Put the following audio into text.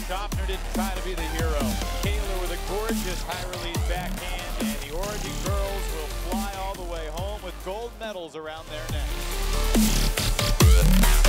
Schaffner didn't try to be the hero. Kaler with a gorgeous high release backhand, and the Oregon girls will fly all the way home with gold medals around their necks.